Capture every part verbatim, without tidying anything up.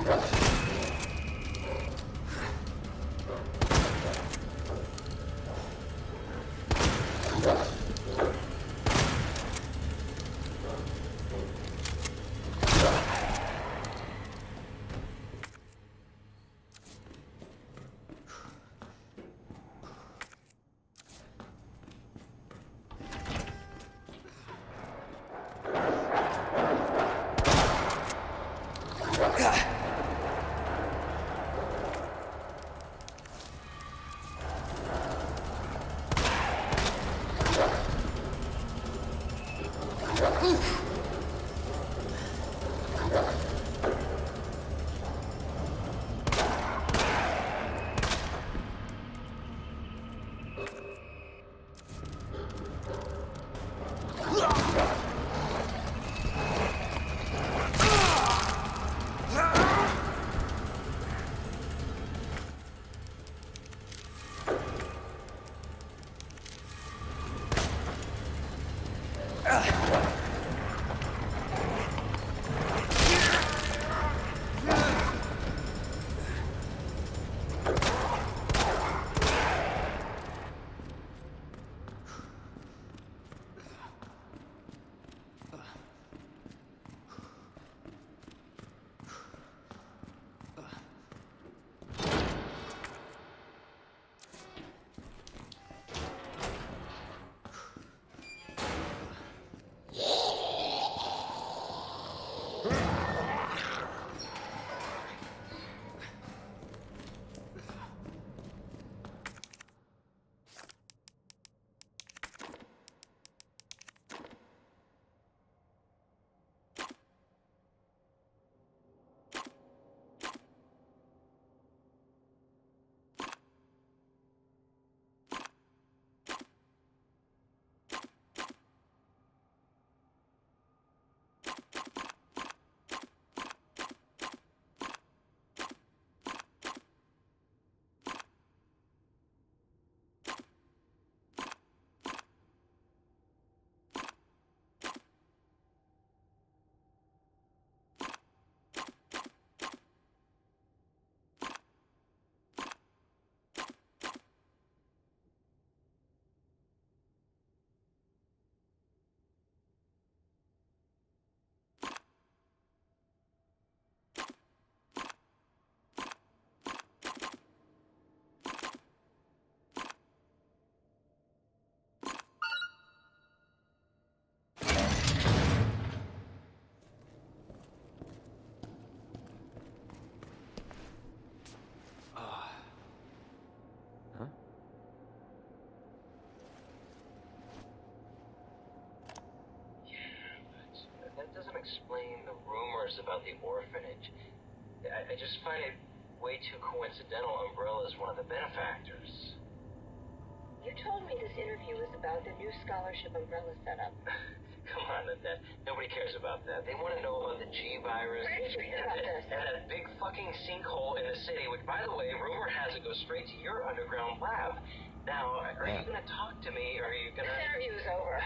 Explain the rumors about the orphanage. I, I just find it way too coincidental Umbrella's one of the benefactors. You told me this interview was about the new scholarship Umbrella set up. Come on, Annette. Nobody cares about that. They want to know about the G virus Where did you hear about this? and that big fucking sinkhole in the city, which, by the way, rumor has it goes straight to your underground lab. Now, are you going to talk to me, or are you going to... This interview's over.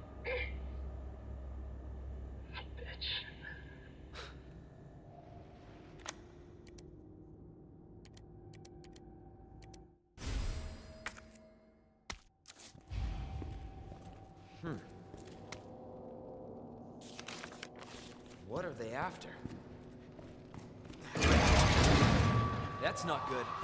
Hmm. What are they after? That's not good.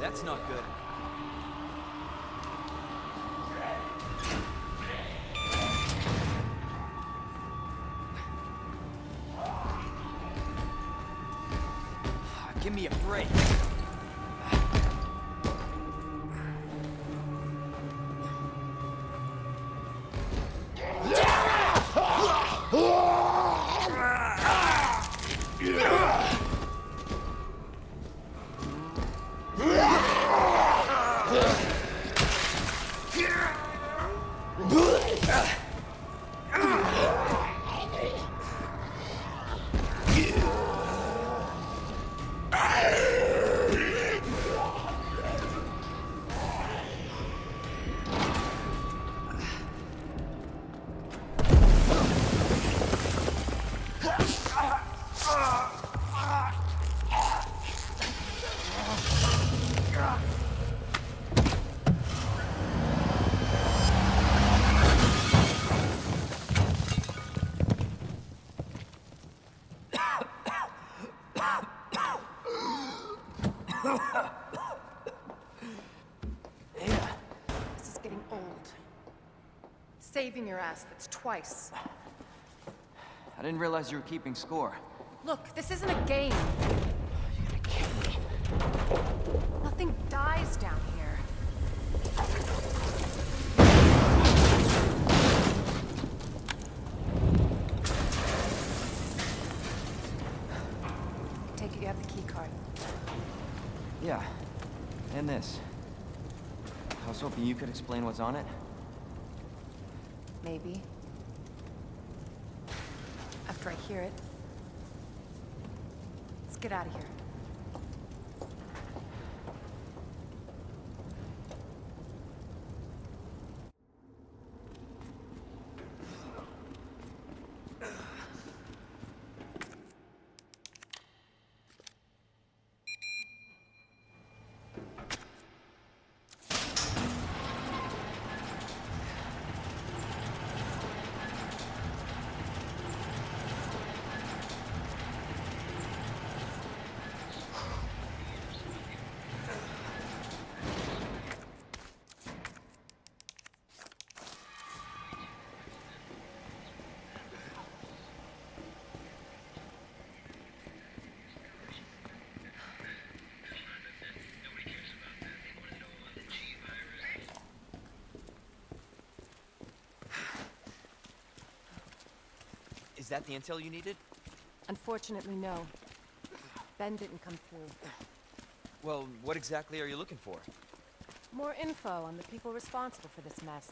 That's not good. Give me a break. This is getting old. Saving your ass, that's twice. I didn't realize you were keeping score. Look, this isn't a game. Nothing dies down here. Take it you have the key card. Yeah, and this. I was hoping you could explain what's on it. Maybe. After I hear it. Let's get out of here. Is that the intel you needed? Unfortunately, no. Ben didn't come through. Well, what exactly are you looking for? More info on the people responsible for this mess.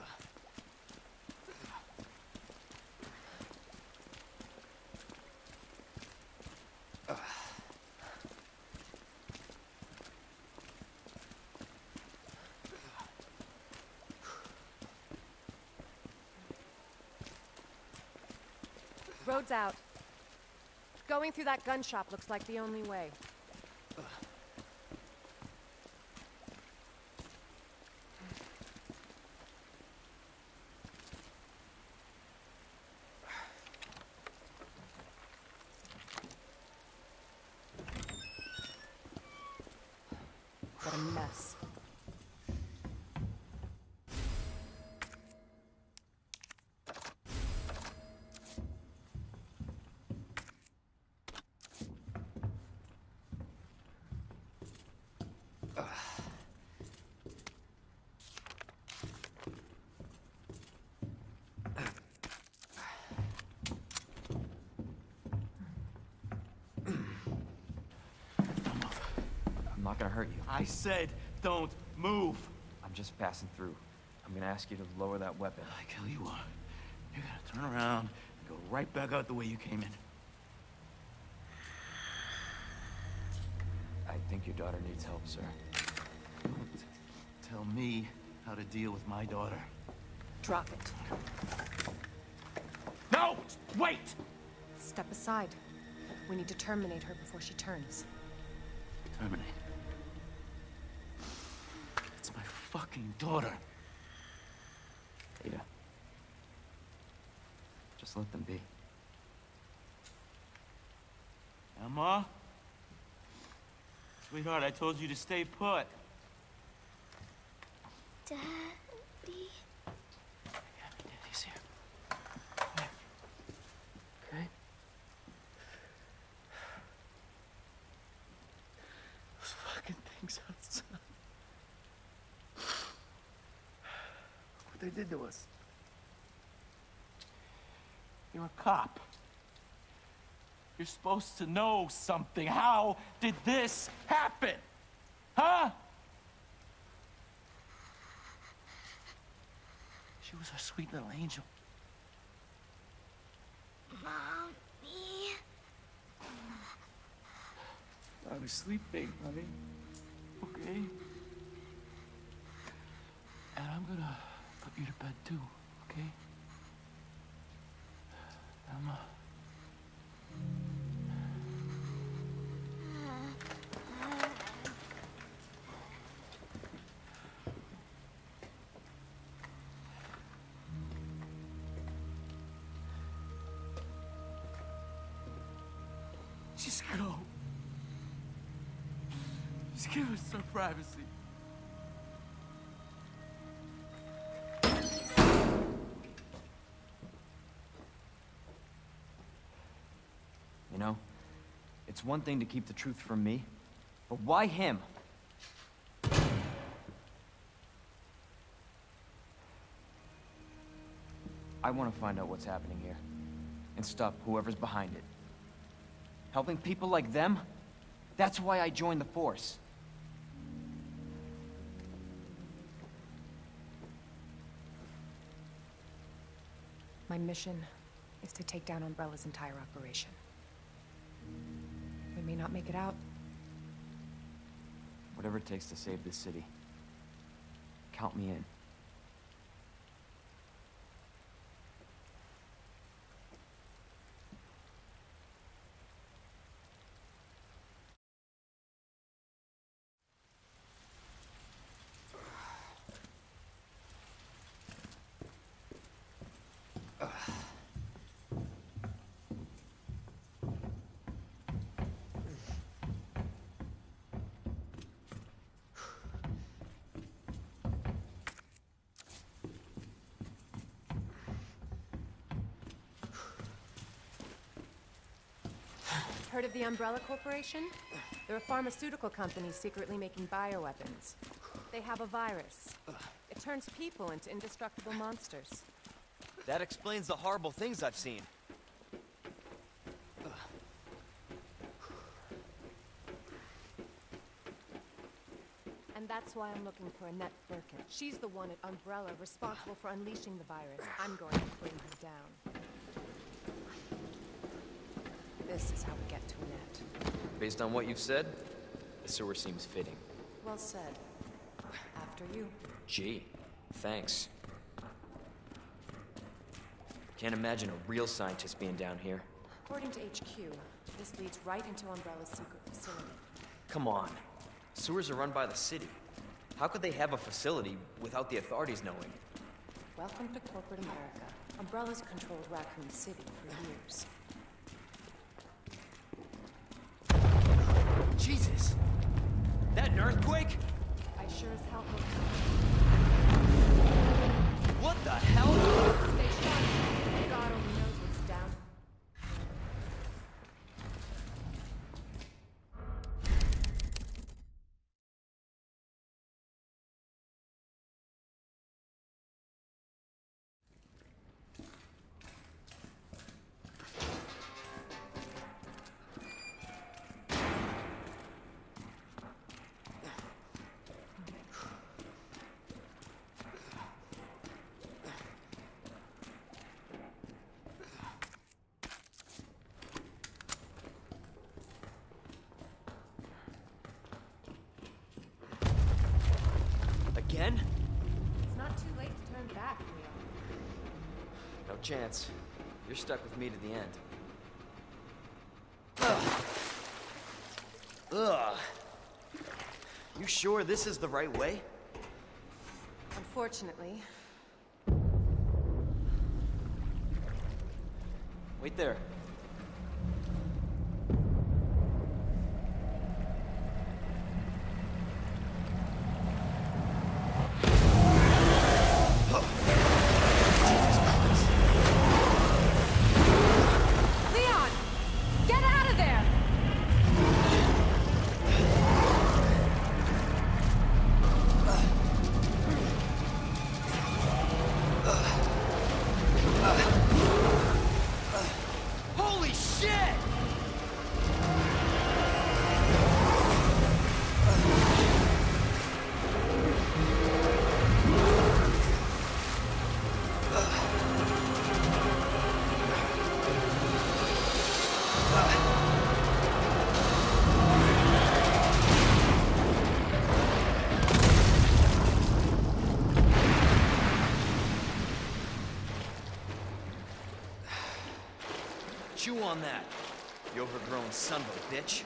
Road's out. Going through that gun shop looks like the only way. What a mess. I'm not gonna hurt you. I said, don't move. I'm just passing through. I'm gonna ask you to lower that weapon. I tell you what, you're gonna turn around and go right back out the way you came in. I think your daughter needs help, sir. Don't tell me how to deal with my daughter. Drop it. No! Wait! Step aside. We need to terminate her before she turns. Terminate. It's my fucking daughter. Ada. Just let them be. Emma? Sweetheart, I told you to stay put. Daddy? Yeah, Daddy's here. Okay. Okay? Those fucking things outside. What they did to us. You're a cop. You're supposed to know something. How did this happen? Huh? She was our sweet little angel. Mommy? I was sleeping, honey. Okay? And I'm gonna put you to bed too, okay? Emma. Just go. Just give us some privacy. You know, it's one thing to keep the truth from me, but why him? I want to find out what's happening here, and stop whoever's behind it. Helping people like them? That's why I joined the Force. My mission is to take down Umbrella's entire operation. We may not make it out. Whatever it takes to save this city. Count me in. Heard of the Umbrella Corporation? They're a pharmaceutical company secretly making bioweapons. They have a virus. It turns people into indestructible monsters. That explains the horrible things I've seen. And that's why I'm looking for Annette Birkin. She's the one at Umbrella responsible for unleashing the virus. I'm going to bring her down. This is how we get to Annette. Based on what you've said, the sewer seems fitting. Well said. After you. Gee, thanks. Can't imagine a real scientist being down here. According to H Q, this leads right into Umbrella's secret facility. Come on. Sewers are run by the city. How could they have a facility without the authorities knowing? Welcome to corporate America. Umbrella's controlled Raccoon City for years. Jesus! That an earthquake? I sure as hell hope What the hell? so. Stay sharp. God only knows what's down. Again? It's not too late to turn back, Leo. No chance. You're stuck with me to the end. Ugh. Ugh. You sure this is the right way? Unfortunately. Wait there. on that, you overgrown son of a bitch.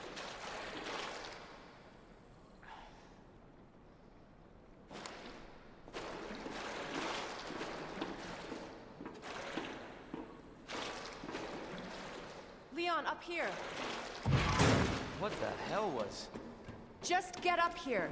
Leon, up here. What the hell was... Just get up here.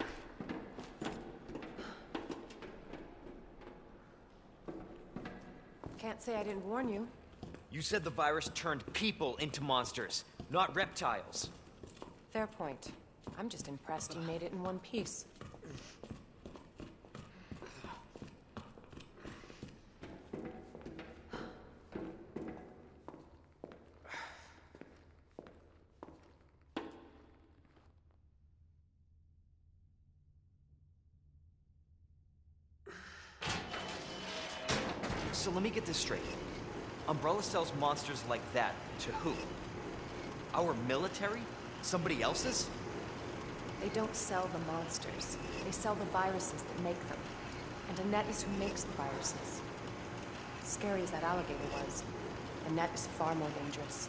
Can't say I didn't warn you. You said the virus turned people into monsters, not reptiles. Fair point. I'm just impressed you made it in one piece. So let me get this straight. Umbrella sells monsters like that to who? Our military? Somebody else's? They don't sell the monsters. They sell the viruses that make them. And Annette is who makes the viruses. Scary as that alligator was, Annette is far more dangerous.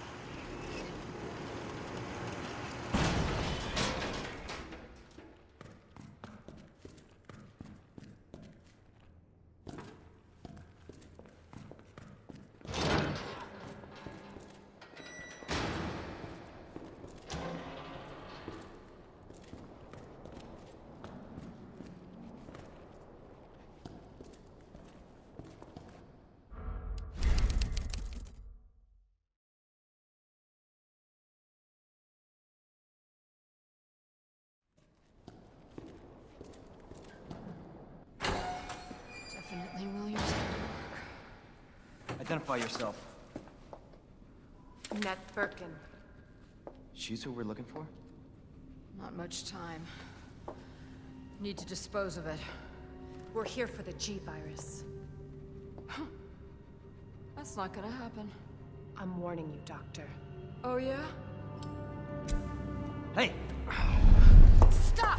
Definitely Williams. Identify yourself. Annette Birkin. She's who we're looking for? Not much time. Need to dispose of it. We're here for the G virus. That's not gonna happen. I'm warning you, Doctor. Oh, yeah? Hey! Stop!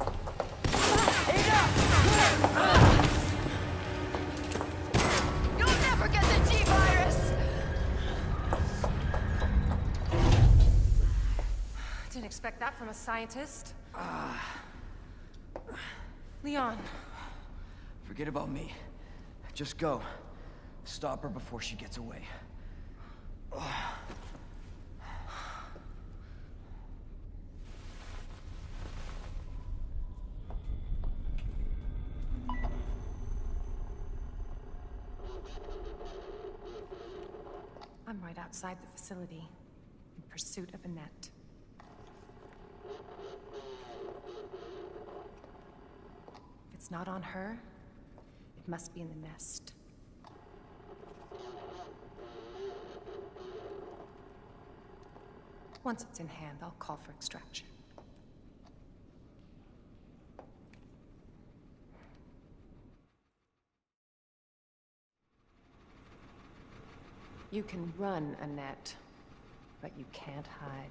You'll never get the G virus! Didn't expect that from a scientist. Leon. Forget about me. Just go. Stop her before she gets away. I'm right outside the facility, in pursuit of Annette. If it's not on her, it must be in the nest. Once it's in hand, I'll call for extraction. You can run, Annette, but you can't hide.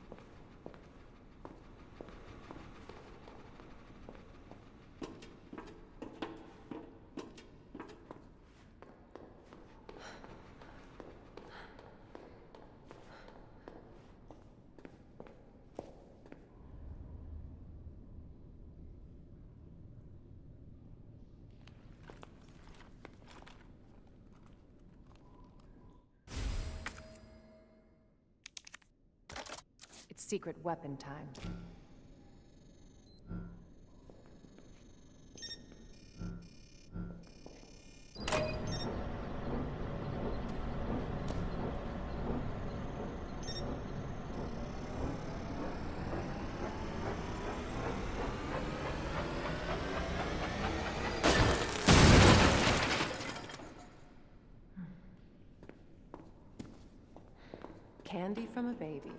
It's secret weapon time. Candy from a baby.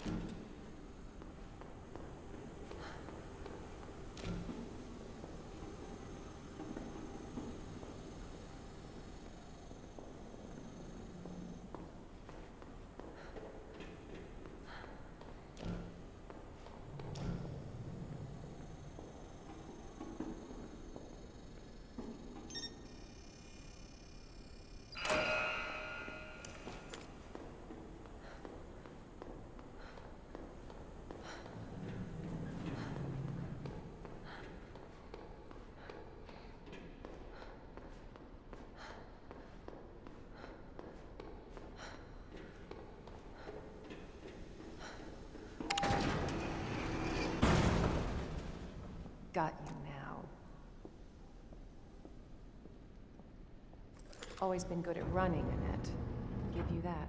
Got you now. Always been good at running, Annette. Give you that.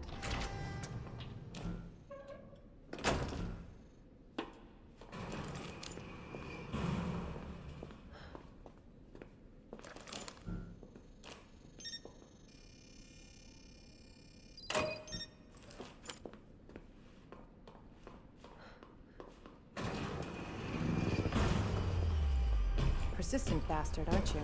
Persistent bastard, aren't you?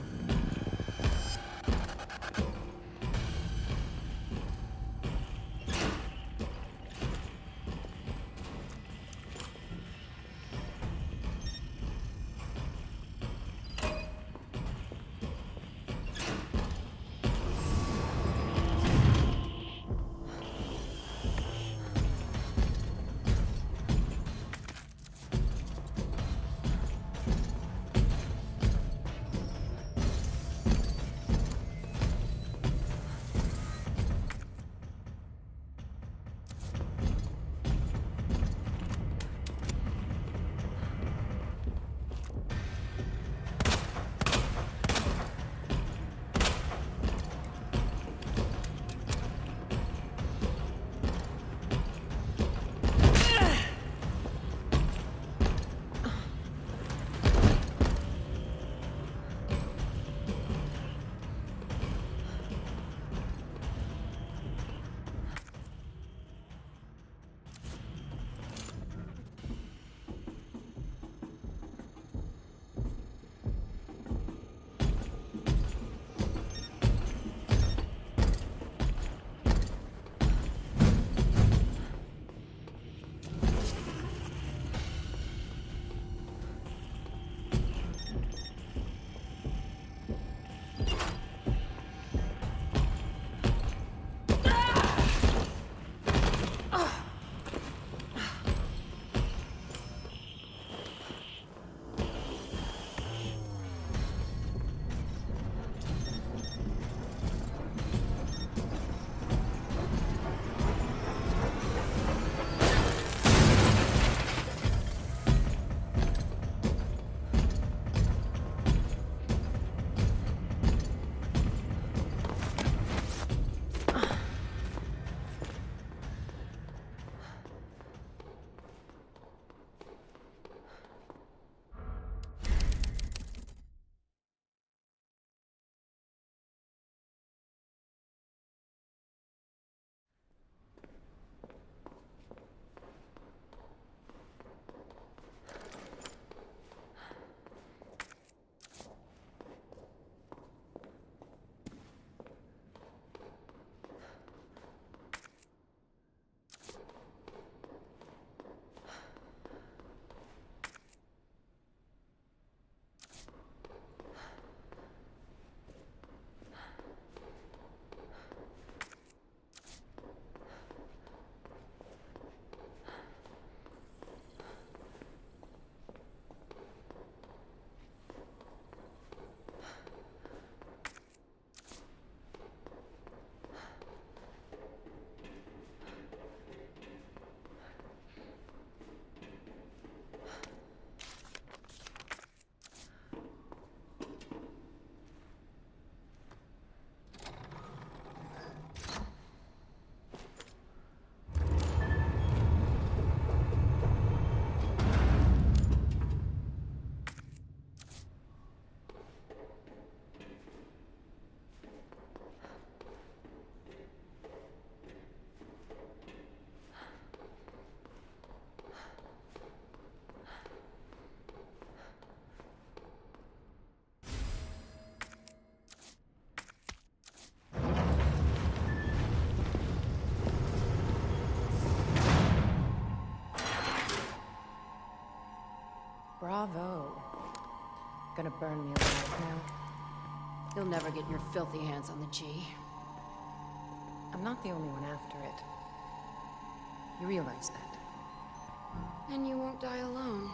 Bravo. Gonna burn me alive now. You'll never get your filthy hands on the G. I'm not the only one after it. You realize that? And you won't die alone.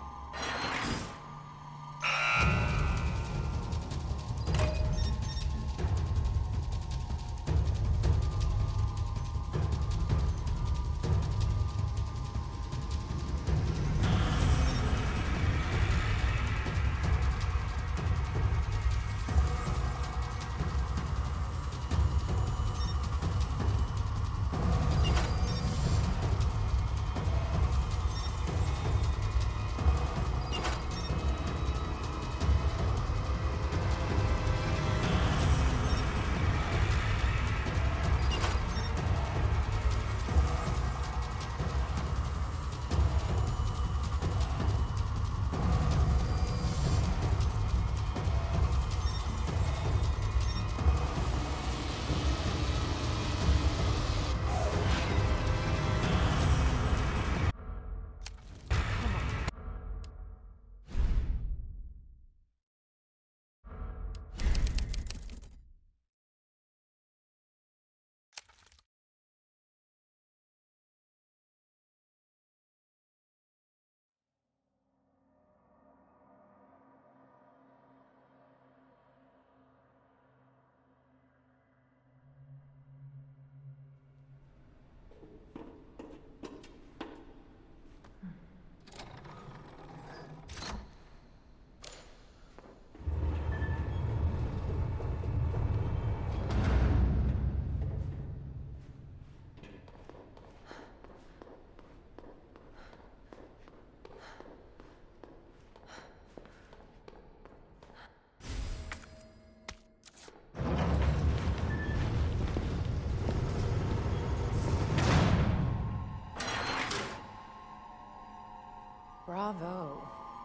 Bravo.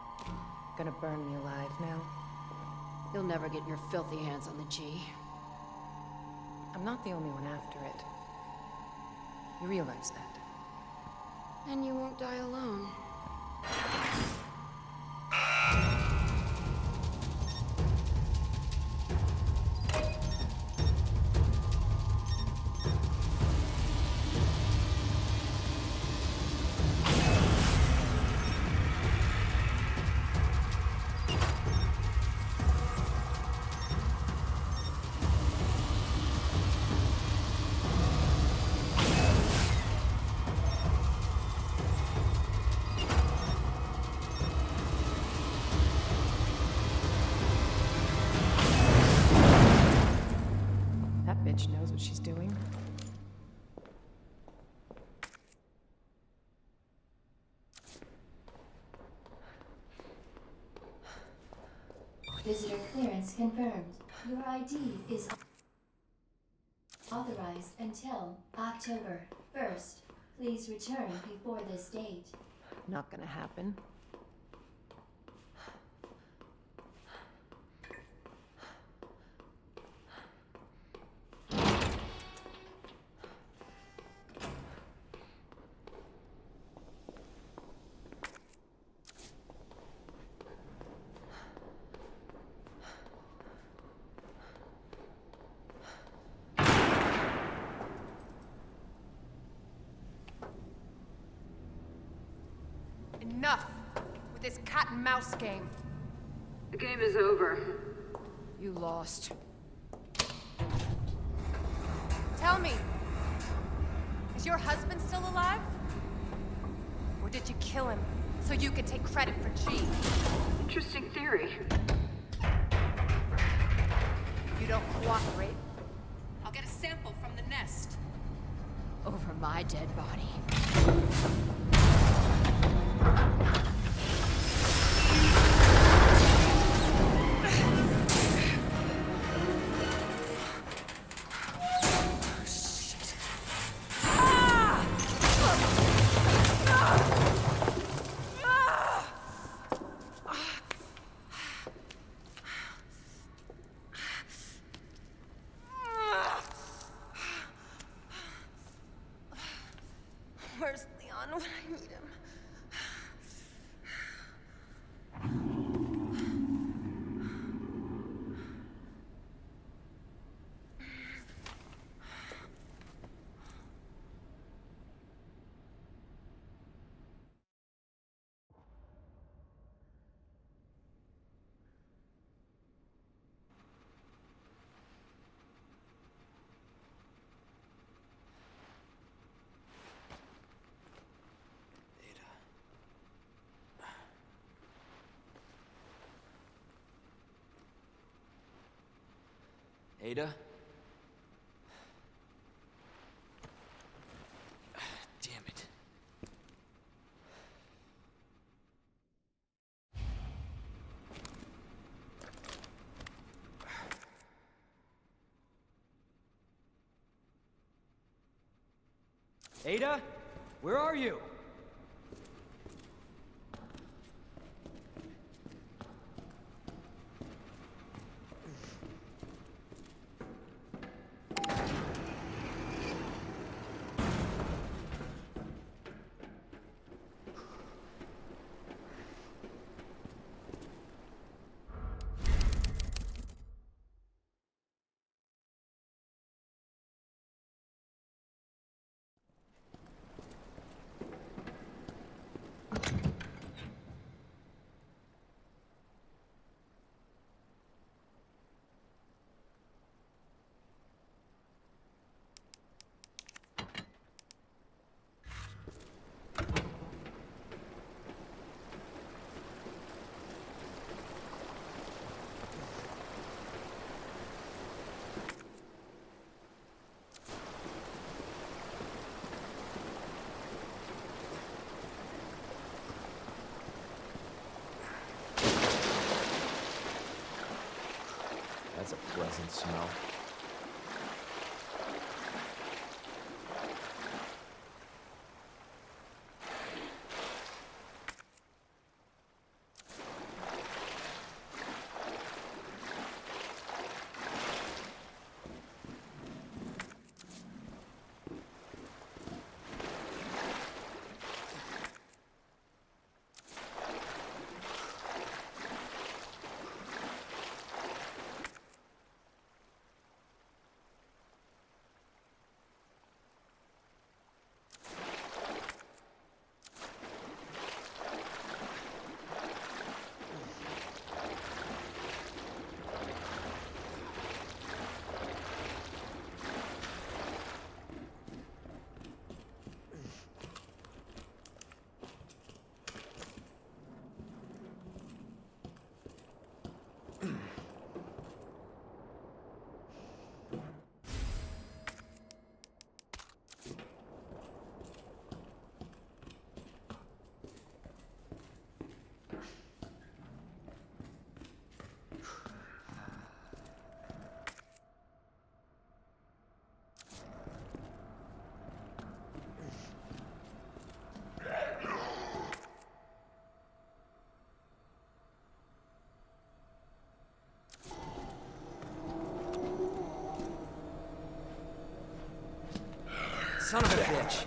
Gonna burn me alive now. You'll never get your filthy hands on the G. I'm not the only one after it. You realize that? And you won't die alone. Bitch knows what she's doing. Visitor clearance confirmed. Your I D is authorized until October first. Please return before this date. Not gonna happen. Enough with this cat and mouse game. The game is over. You lost. Tell me, is your husband still alive? Or did you kill him so you could take credit for G? Interesting theory. You don't cooperate, I'll get a sample from the nest. Over my dead body. Where's Leon when I need him? Ada? Damn it. Ada? Where are you? That's a pleasant smell. Son of a bitch.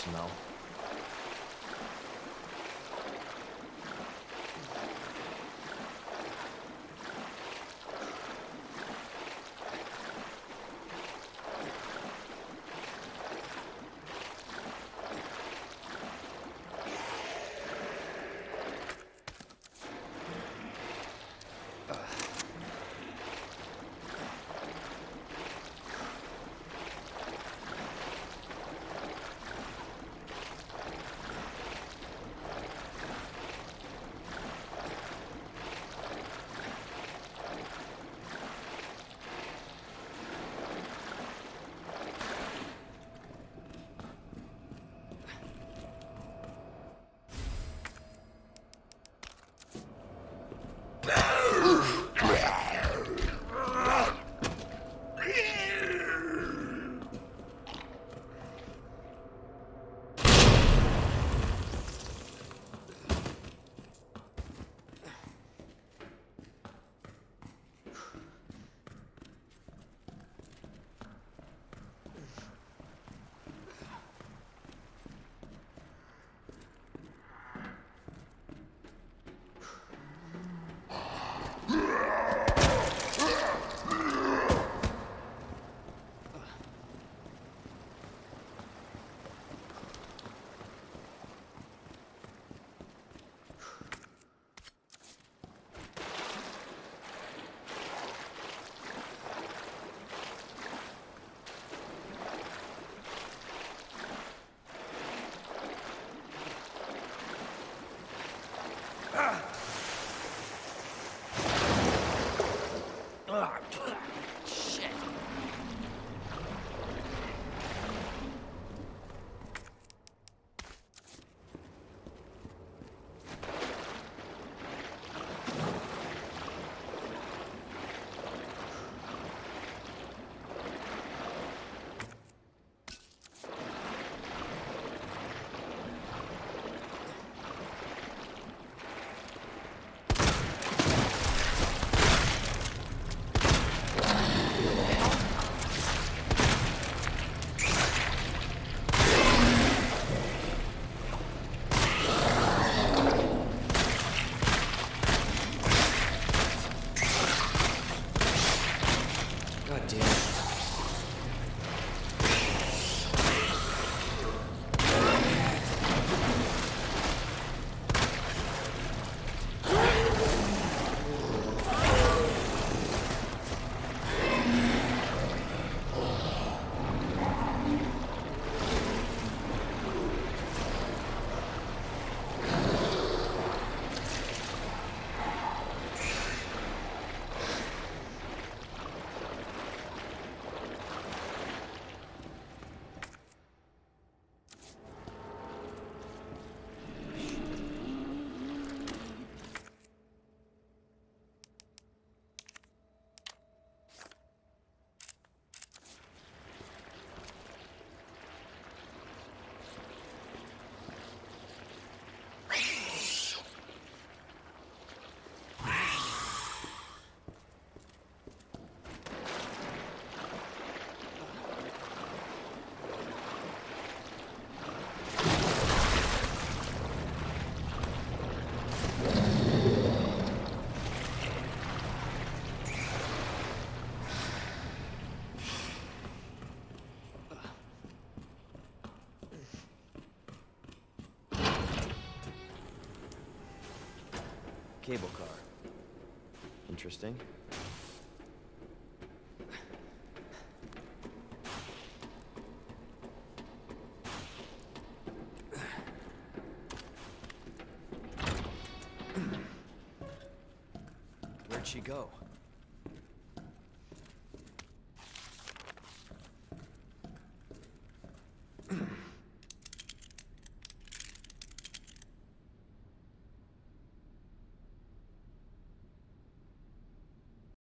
smell. Shit. God damn it. Cable car. Interesting. Where'd she go?